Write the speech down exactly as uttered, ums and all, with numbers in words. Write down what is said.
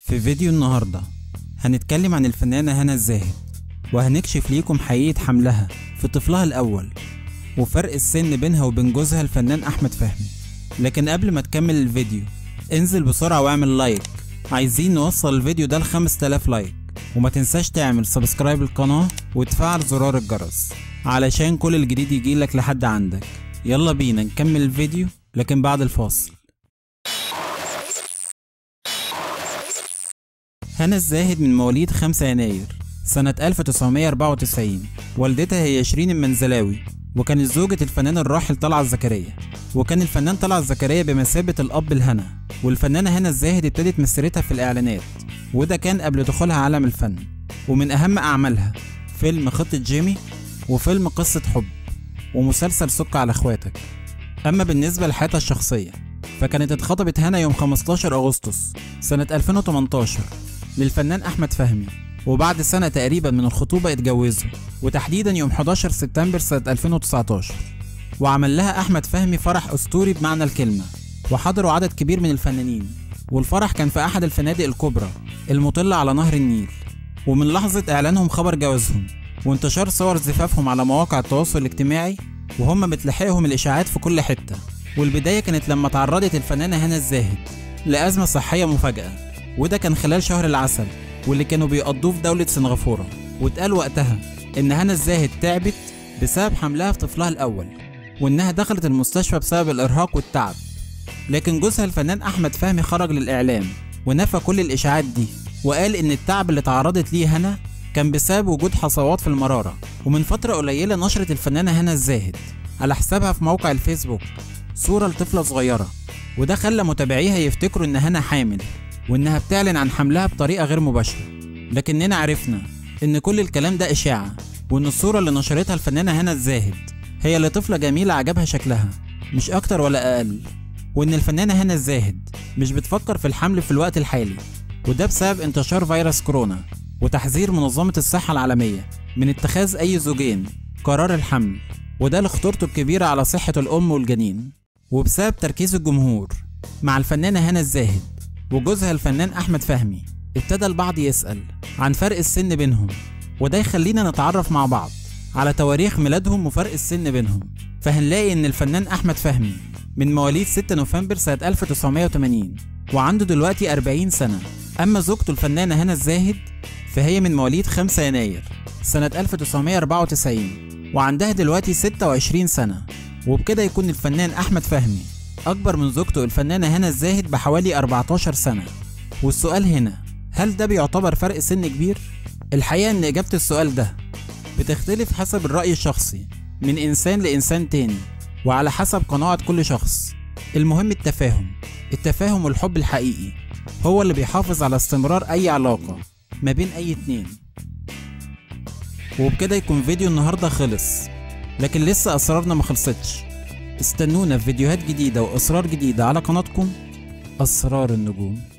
في فيديو النهاردة هنتكلم عن الفنانة هنا الزاهد، وهنكشف ليكم حقيقة حملها في طفلها الأول وفرق السن بينها وبين جوزها الفنان أحمد فهمي. لكن قبل ما تكمل الفيديو انزل بسرعة واعمل لايك، عايزين نوصل الفيديو ده لخمس تلاف لايك، وما تنساش تعمل سبسكرايب للقناة وتفعل زرار الجرس علشان كل الجديد يجيلك لحد عندك. يلا بينا نكمل الفيديو لكن بعد الفاصل. هنا الزاهد من مواليد خمسة يناير سنة ألف وتسعمية أربعة وتسعين. والدتها هي شيرين المنزلاوي، وكانت زوجة الفنان الراحل طلعت زكريا، وكان الفنان طلعت زكريا بمثابة الأب لهنا. والفنانة هنا الزاهد ابتدت مسيرتها في الإعلانات، وده كان قبل دخولها عالم الفن. ومن أهم أعمالها فيلم خطة جيمي، وفيلم قصة حب، ومسلسل سك على اخواتك. أما بالنسبة لحياتها الشخصية فكانت اتخطبت هنا يوم خمستاشر أغسطس سنة ألفين وتمنتاشر للفنان أحمد فهمي، وبعد سنة تقريبا من الخطوبة اتجوزوا، وتحديدا يوم حداشر سبتمبر سنة ألفين وتسعتاشر. وعمل لها أحمد فهمي فرح أسطوري بمعنى الكلمة، وحضروا عدد كبير من الفنانين، والفرح كان في أحد الفنادق الكبرى المطلة على نهر النيل. ومن لحظة إعلانهم خبر جوازهم وانتشار صور زفافهم على مواقع التواصل الاجتماعي، وهم متلحقهم الإشاعات في كل حتة. والبداية كانت لما تعرضت الفنانة هنا الزاهد لأزمة صحية مفاجئة، وده كان خلال شهر العسل واللي كانوا بيقضوه في دولة سنغافورة. واتقال وقتها إن هنا الزاهد تعبت بسبب حملها في طفلها الأول، وإنها دخلت المستشفى بسبب الإرهاق والتعب. لكن جوزها الفنان أحمد فهمي خرج للإعلام ونفى كل الإشاعات دي، وقال إن التعب اللي تعرضت ليه هنا كان بسبب وجود حصوات في المرارة. ومن فترة قليلة نشرت الفنانة هنا الزاهد على حسابها في موقع الفيسبوك صورة لطفلة صغيرة، وده خلى متابعيها يفتكروا إن هنا حامل، وإنها بتعلن عن حملها بطريقة غير مباشرة. لكننا عرفنا إن كل الكلام ده إشاعة، وإن الصورة اللي نشرتها الفنانة هنا الزاهد هي لطفلة جميلة عجبها شكلها مش أكتر ولا أقل، وإن الفنانة هنا الزاهد مش بتفكر في الحمل في الوقت الحالي، وده بسبب انتشار فيروس كورونا وتحذير منظمة الصحة العالمية من اتخاذ أي زوجين قرار الحمل، وده لخطورته الكبيرة على صحة الأم والجنين. وبسبب تركيز الجمهور مع الفنانة هنا الزاهد وجوزها الفنان أحمد فهمي، ابتدى البعض يسأل عن فرق السن بينهم، وده يخلينا نتعرف مع بعض على تواريخ ميلادهم وفرق السن بينهم. فهنلاقي إن الفنان أحمد فهمي من مواليد ستة نوفمبر سنة ألف وتسعمية وتمانين، وعنده دلوقتي أربعين سنة. أما زوجته الفنانة هنا الزاهد فهي من مواليد خمسة يناير سنة ألف وتسعمية أربعة وتسعين، وعندها دلوقتي ستة وعشرين سنة. وبكده يكون الفنان أحمد فهمي أكبر من زوجته الفنانة هنا الزاهد بحوالي أربعتاشر سنة. والسؤال هنا، هل ده بيعتبر فرق سن كبير؟ الحقيقة إن إجابة السؤال ده بتختلف حسب الرأي الشخصي من إنسان لإنسان تاني، وعلى حسب قناعة كل شخص. المهم التفاهم التفاهم والحب الحقيقي هو اللي بيحافظ على استمرار أي علاقة ما بين أي اتنين. وبكده يكون فيديو النهاردة خلص، لكن لسه أسرارنا ما خلصتش. استنونا في فيديوهات جديدة وأسرار جديدة على قناتكم أسرار النجوم.